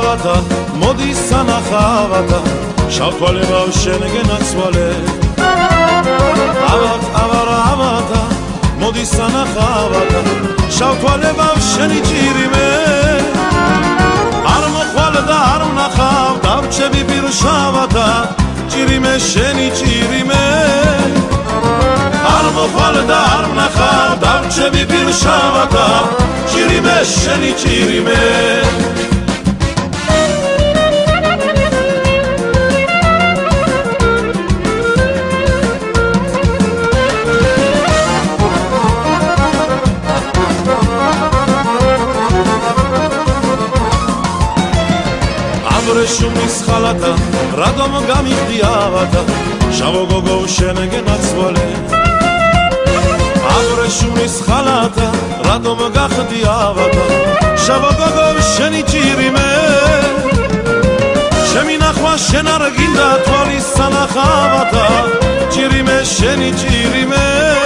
აბატა მოდი სანახავატა შავთვალე ბავშვენ გენაცვალე აბატ აბარა აბატა მოდი სანახავატა შავთვალე ბავშვენი ჭირიმე არ მოხვალ და არ ვნახავ დავჩები პირშავატა ჭირიმე შენი ჭირიმე არ მოხვალ და არ ვნახავ დავჩები პირშავატა ჭირიმე შენი ჭირიმე შუმის ხალატა რადომ გამიხდიავატა შავო გოგო შენ გენაცვალე აბრე შუმის ხალატა რადომ გახდიავატა შავო გოგო შენი ჭირიმე ჩემი ნახვა შენ არ გინდა თვალის სანახავატა ჭირიმე შენი ჭირიმე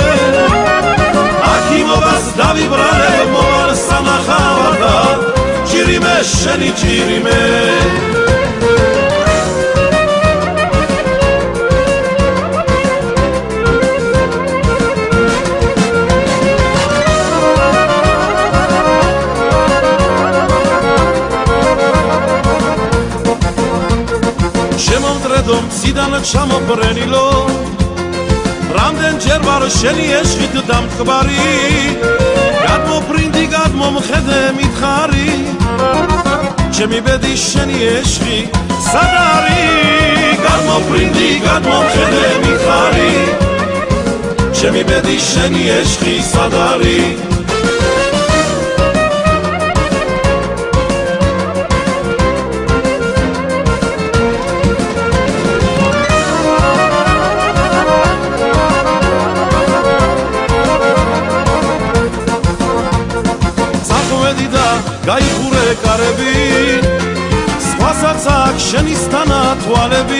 აქიმობას დავიბრალე მოვალ სანახავატა ჭირიმე შენი ჭირიმე შემომტრედო მციდან ჩამობრენილო რამდენჯერ ვარ შენი ეშხით დამტკბარი გადმოფრინდი გადმომხედე მითხარი ჩემი ბედი შენი ეშხი სად არის გადმოფრინდი გადმომხედე მითხარი ჩემი ბედი შენი ეშხი სად არის გაიხურე კარები სხვასაც აქ შენისთანა თვალები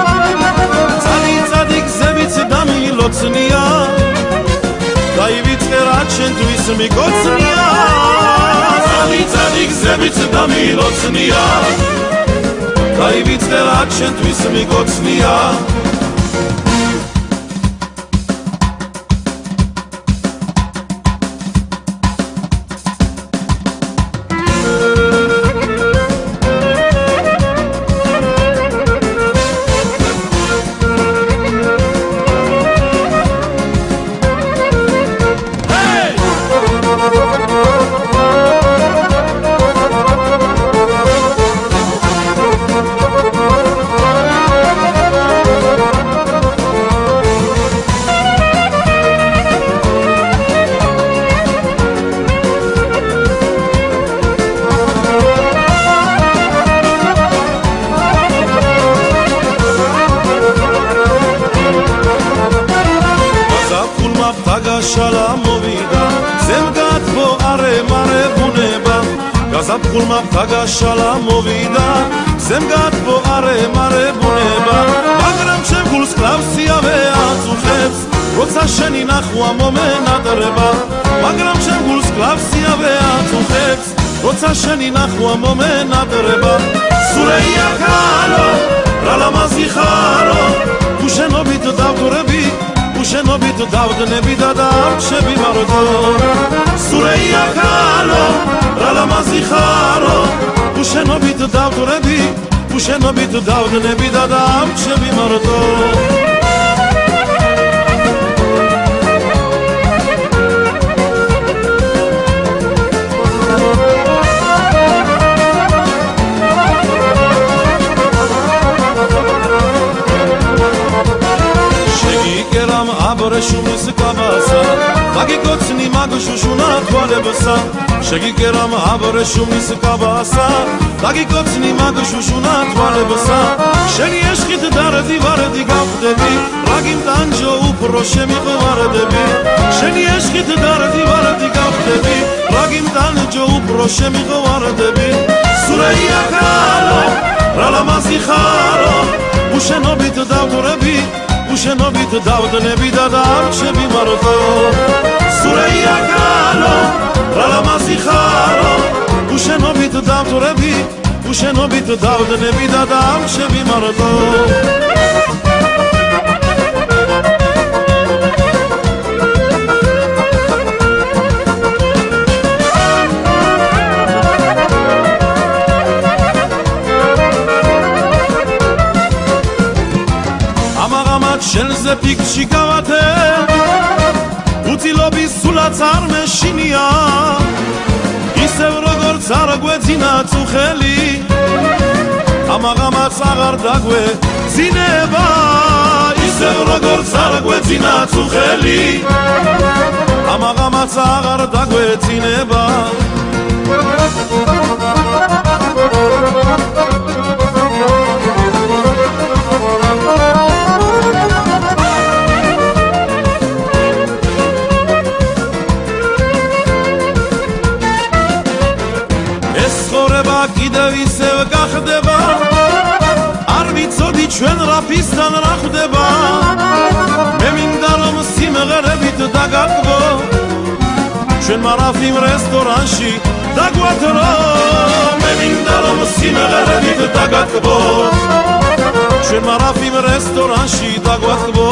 წადი გზებიც დამილოცნია დაივიწყე რა ჩვენთვის მიგოცნია წადი გზებიც დამილოცნია დაივიწყე რა ჩვენთვის მიგოცნია გაშალა მოვიდა ზემგადბო არე ბუნება გაზაფხულმა გაშალა მოვიდა ზემგადბო არე ბუნება მაგრამ ჩემ გულს კლავსიავე აწუხებს როცა შენი ნახვა მომენადრება მაგრამ ჩემ გულს კლავსიავე აწუხებს როცა შენი ნახვა მომენადრება სურეია ხარო რა ლამაზი ხარო თუ შენობით დავდურები შენობით დავდნები და დავჩები მაროდო სურეია ხარო რა ლამაზი ხარო თუ შენობით დავდურები თუ შენობით დავდნები და დავჩები მაროდო შუმის კაბასა დაგიკოცნი მაგშუშუნა თვალებსა შეგიკერამ აბრე შუმის კაბასა დაგიკოცნი მაგშუშუნა თვალებსა შენი ეშხით დარდი ვარდი გავხდები რაგიმ დანჯო უფრო შემიყვარდები შენი ეშხით დარდი ვარდი გავხდები რაგიმ დანჯო უფრო შემიყვარდები სურეია ხარო რა ლამაზი ხარო უშენობით დავდურები უშენობით დავდნები და დავჩები მაროდო სურეია ხარო რა ლამაზი ხარო უშენობით დავდურები უშენობით დავდნები და დამშები მარტო შენზე ფიქრში გავათე უცილობის სულაც არ მეშინია ისევ როგორც არ გვეძინა წუხელი ამაღამაც აღარ დაგვეძინება ისევ როგორც არ გვეძინა წუხელი ამაღამაც აღარ დაგვეძინება კიდევ ისევ გახდება არ ვიცოდი ჩვენ რაფისგან რა ხდება მე მინდა რომ სიმღერებით დაგაგბო ჩვენ მარაფიმ რესტორანში დაგვათრო მე მინდა რომ სიმღერებით დაგაგბო ჩვენ მარაფიმ რესტორანში დაგვათბო